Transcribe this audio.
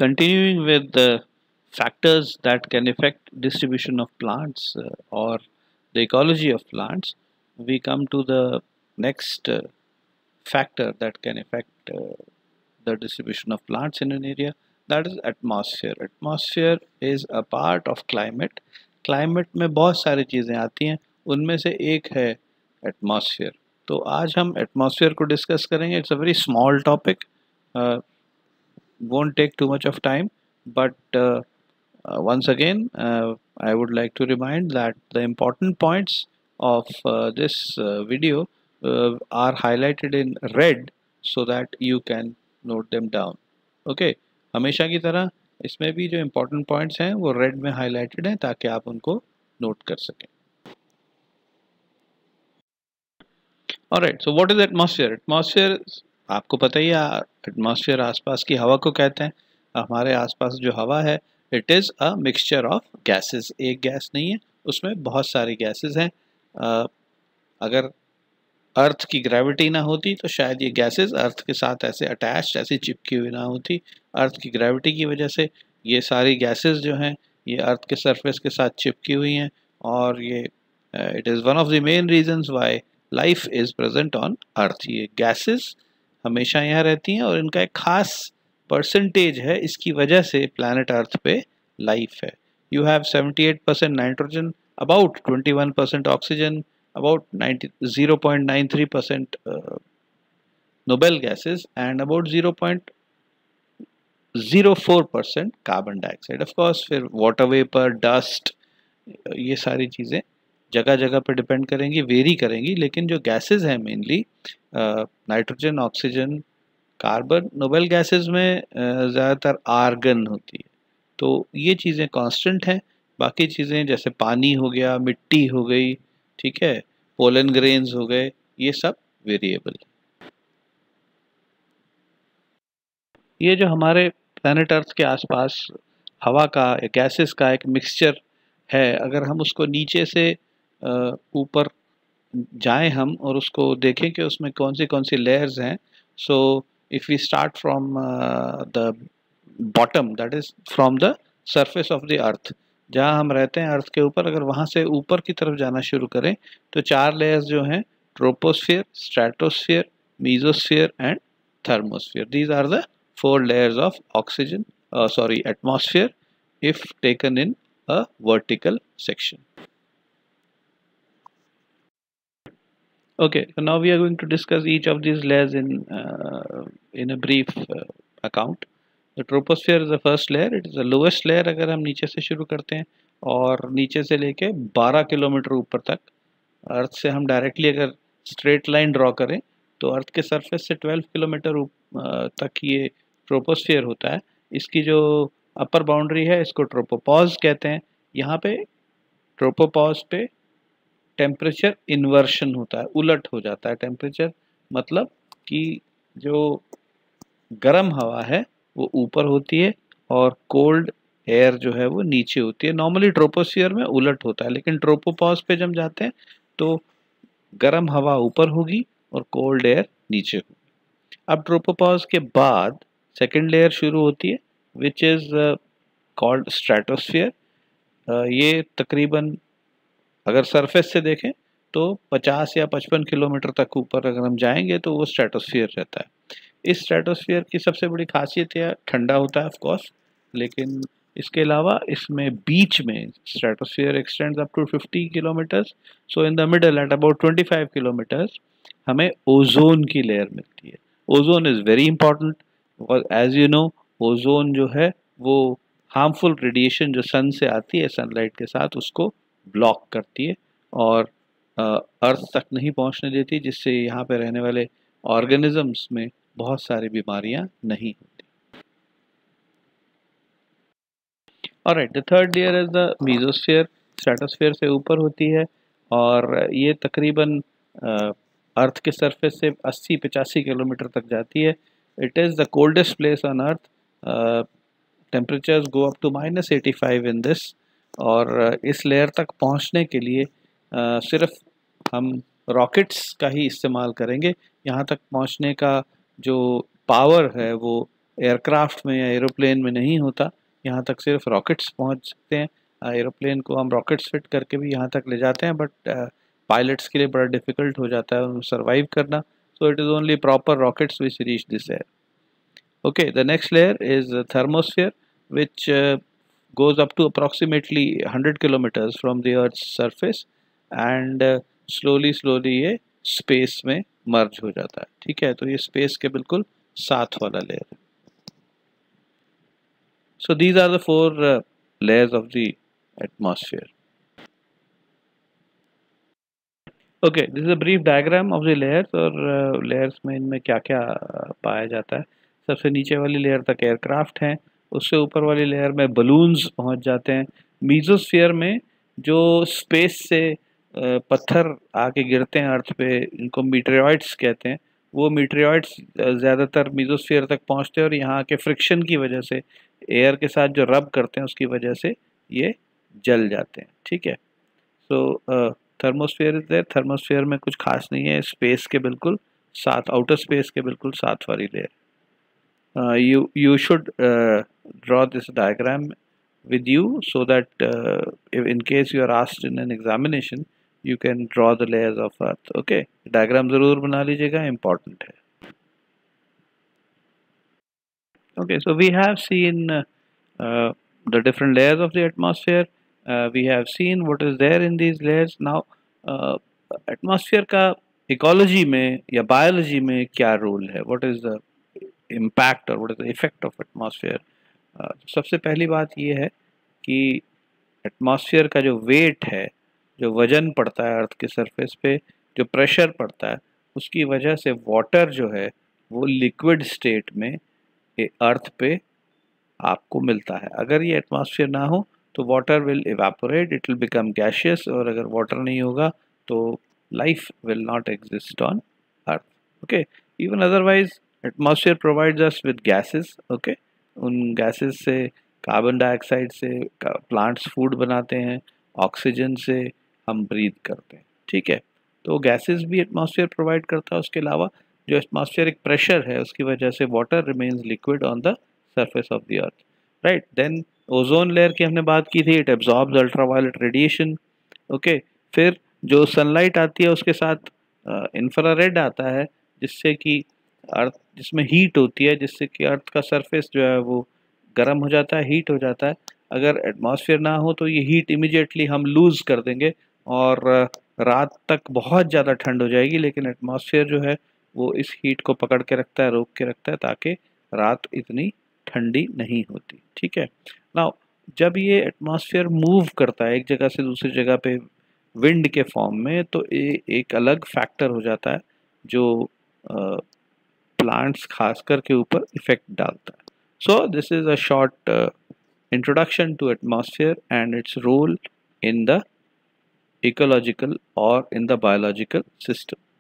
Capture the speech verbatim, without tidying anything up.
continuing with the factors that can affect distribution of plants uh, or the ecology of plants, we come to the next uh, factor that can affect uh, the distribution of plants in an area, that is atmosphere. Atmosphere is a part of climate. Climate में बहुत सारी चीज़ें आती हैं, उनमें से एक है एटमॉस्फेयर. तो आज हम एटमॉस्फेयर को डिस्कस करेंगे. It's a very small topic, won't take too much of time, but uh, uh, once again uh, I would like to remind that the important points of uh, this uh, video uh, are highlighted in red so that you can note them down. Okay, हमेशा की तरह इसमें भी जो important points हैं वो red में highlighted हैं ताकि आप उनको note कर सकें. Alright, so what is atmosphere? Atmosphere आपको पता ही है, एटमॉस्फेयर आसपास की हवा को कहते हैं. हमारे आसपास जो हवा है it is a mixture of gases. एक गैस नहीं है, उसमें बहुत सारी गैसेस हैं. uh, अगर अर्थ की ग्रेविटी ना होती तो शायद ये गैसेस अर्थ के साथ ऐसे अटैच्ड, ऐसी चिपकी हुई ना होती. अर्थ की ग्रेविटी की वजह से ये सारी गैसेस जो हैं ये अर्थ के सरफेस के साथ चिपकी हुई हैं, और ये it is one of the main reasons why life is present on earth. ये गैसेस हमेशा यहाँ रहती हैं और इनका एक खास परसेंटेज है, इसकी वजह से प्लैनेट अर्थ पे लाइफ है. You have seventy eight percent nitrogen, about twenty one percent oxygen, about zero point nine three percent uh, noble gases, and about zero point zero four percent carbon dioxide. Of course फिर water vapor, dust, ये सारी चीज़ें जगह जगह पे depend करेंगी, very करेंगी, लेकिन जो गैसेस हैं mainly nitrogen, oxygen, carbon. Noble gases में ज़्यादातर आर्गन होती है, तो ये चीज़ें कांस्टेंट हैं. बाकी चीज़ें जैसे पानी हो गया, मिट्टी हो गई, ठीक है, पोलन ग्रेन्स हो गए, ये सब वेरिएबल. ये जो हमारे प्लैनेट अर्थ के आसपास हवा का, गैसेस का एक मिक्सचर है, अगर हम उसको नीचे से ऊपर जाएं हम और उसको देखें कि उसमें कौन सी कौन सी लेयर्स हैं. So if we start from the bottom, that is from the surface of the earth, जहाँ हम रहते हैं अर्थ के ऊपर, अगर वहाँ से ऊपर की तरफ जाना शुरू करें तो चार लेयर्स जो हैं, troposphere, stratosphere, mesosphere and thermosphere. These are the four layers of oxygen, sorry atmosphere, if taken in a vertical section. Okay, so now we are going to discuss each of these layers in uh, in a brief uh, account. The troposphere is the first layer. It is the lowest layer. अगर हम नीचे से शुरू करते हैं और नीचे से लेके बारह किलोमीटर ऊपर तक, अर्थ से हम डायरेक्टली अगर स्ट्रेट लाइन ड्रॉ करें तो अर्थ के सरफेस से ट्वेल्व किलोमीटर तक ये ट्रोपोस्फियर होता है. इसकी जो अपर बाउंड्री है इसको ट्रोपोपॉज कहते हैं. यहाँ पे ट्रोपोपॉज पे टेम्परेचर इन्वर्शन होता है, उलट हो जाता है टेम्परेचर. मतलब कि जो गर्म हवा है वो ऊपर होती है और कोल्ड एयर जो है वो नीचे होती है. नॉर्मली ट्रोपोस्फियर में उलट होता है, लेकिन ट्रोपोपॉज पे जब जाते हैं तो गर्म हवा ऊपर होगी और कोल्ड एयर नीचे होगी. अब ट्रोपोपॉज के बाद सेकेंड लेयर शुरू होती है विच इज़ कॉल्ड स्ट्रेटोस्फियर. ये तकरीबन अगर सरफेस से देखें तो पचास या पचपन किलोमीटर तक ऊपर अगर हम जाएंगे तो वो स्ट्रेटोस्फियर रहता है. इस स्ट्रेटोस्फियर की सबसे बड़ी खासियत है ठंडा होता है ऑफ कोर्स, लेकिन इसके अलावा इसमें बीच में stratosphere extends up to fifty kilometres. So in the middle at about twenty five kilometres हमें ओजोन की लेयर मिलती है. Ozone is very important because as you know ozone जो है वो हार्मफुल रेडिएशन जो सन से आती है सनलाइट के साथ उसको ब्लॉक करती है और अर्थ तक नहीं पहुंचने देती, जिससे यहाँ पे रहने वाले ऑर्गेनिजम्स में बहुत सारी बीमारियां नहीं होती. Alright, the third layer is the mesosphere. Stratosphere से ऊपर होती है और ये तकरीबन अर्थ के सरफेस से अस्सी पचासी किलोमीटर तक जाती है. It is the coldest place on earth. Temperatures go up to minus eighty five in this. और इस लेयर तक पहुंचने के लिए आ, सिर्फ हम रॉकेट्स का ही इस्तेमाल करेंगे. यहाँ तक पहुंचने का जो पावर है वो एयरक्राफ्ट में या एरोप्लेन में नहीं होता, यहाँ तक सिर्फ रॉकेट्स पहुँच सकते हैं। एरोप्लेन को हम रॉकेट्स फिट करके भी यहाँ तक ले जाते हैं, बट पायलट्स के लिए बड़ा डिफ़िकल्ट हो जाता है उनको सर्वाइव करना, so it is only proper rockets which reach this air. Okay, the next layer is the thermosphere, which uh, goes up to approximately one hundred kilometers from the Earth's surface, and uh, slowly slowly ये space में merge हो जाता है। ठीक है, तो ये space के बिल्कुल साथ वाला layer है। So these are the four uh, layers of the atmosphere. Okay, this is a brief diagram of the layers, और uh, layers में इनमें क्या क्या पाया जाता है। सबसे नीचे वाली लेयर तक एयरक्राफ्ट हैं, उससे ऊपर वाली लेयर में बलून्स पहुंच जाते हैं। मीजोस्फीयर में जो स्पेस से पत्थर आके गिरते हैं अर्थ पे, इनको मीटेरॉइड्स कहते हैं, वो मीटेरॉइड्स ज़्यादातर मीजोस्फीयर तक पहुंचते हैं और यहाँ के फ्रिक्शन की वजह से, एयर के साथ जो रब करते हैं उसकी वजह से ये जल जाते हैं। ठीक है, so thermosphere is there. Thermosphere में कुछ खास नहीं है, स्पेस के बिल्कुल साथ, आउटर स्पेस के बिल्कुल साथ वाली layer. Uh, you you should uh, draw this diagram with you, so that uh, if in case you are asked in an examination, you can draw the layers of Earth. Okay, diagram जरूर बना लीजिएगा, important है। Okay, so we have seen uh, uh, the different layers of the atmosphere. Uh, we have seen what is there in these layers. Now, uh, atmosphere का ecology में या biology में क्या role है? What is the इम्पैक्ट और what is the effect of atmosphere? सबसे पहली बात ये है कि एटमॉस्फेयर का जो वेट है, जो वजन पड़ता है अर्थ के सरफेस पे, जो प्रेशर पड़ता है, उसकी वजह से वाटर जो है वो लिक्विड स्टेट में अर्थ पे आपको मिलता है। अगर ये एटमॉस्फेयर ना हो तो water will evaporate, it will become gaseous, और अगर वाटर नहीं होगा तो life will not exist on earth. Okay, even otherwise atmosphere provides us with gases. Okay, उन गैसेस से, कार्बन डाइऑक्साइड से प्लांट्स फूड बनाते हैं, ऑक्सीजन से हम ब्रीथ करते हैं। ठीक है, तो गैसेस भी एटमॉस्फेयर प्रोवाइड करता है। उसके अलावा जो एटमॉस्फेरिक प्रेशर है उसकी वजह से water remains liquid on the surface of the earth, right. Then ozone layer की हमने बात की थी, it absorbs ultraviolet radiation. Okay, फिर जो सनलाइट आती है उसके साथ इंफ्रारेड uh, आता है, जिससे कि अर्थ, जिसमें हीट होती है, जिससे कि अर्थ का सरफेस जो है वो गर्म हो जाता है, हीट हो जाता है। अगर एटमॉस्फेयर ना हो तो ये हीट इमिडिएटली हम लूज़ कर देंगे और रात तक बहुत ज़्यादा ठंड हो जाएगी, लेकिन एटमॉस्फेयर जो है वो इस हीट को पकड़ के रखता है, रोक के रखता है, ताकि रात इतनी ठंडी नहीं होती। ठीक है, नाउ जब ये एटमॉस्फेयर मूव करता है एक जगह से दूसरी जगह पे विंड के फॉर्म में, तो ए, एक अलग फैक्टर हो जाता है जो प्लांट्स खासकर के ऊपर इफेक्ट डालता है। So this is a short introduction to atmosphere and its role in the ecological or in the biological system.